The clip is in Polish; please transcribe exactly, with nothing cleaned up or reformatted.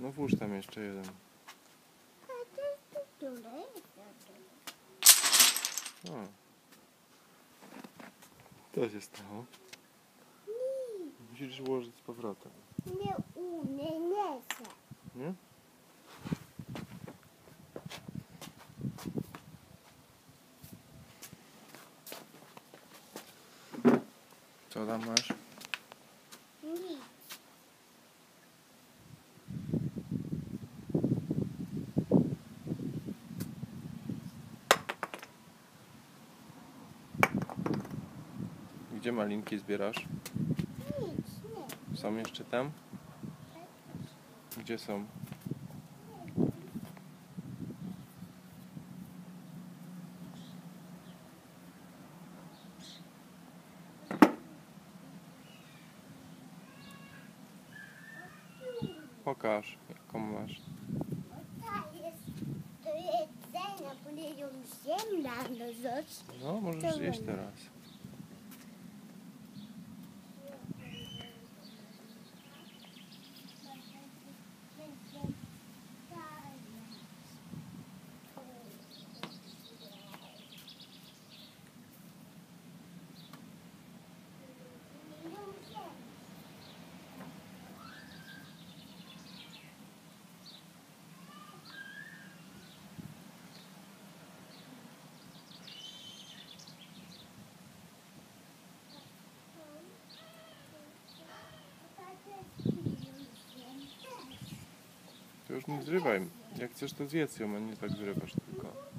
No włóż tam jeszcze jeden. O. Co się stało? Musisz włożyć z powrotem. Nie umiem, nie chcę. Nie? Co tam masz? Nic. Gdzie malinki zbierasz? Nic, nie. Są jeszcze tam? Gdzie są? Pokaż, jaką masz. Ta jest do jedzenia, bo nie ją ziemia no rzecz. No, możesz zjeść teraz. To już nie zrywaj. Jak chcesz, to zjedz ją, a nie tak zrywasz tylko.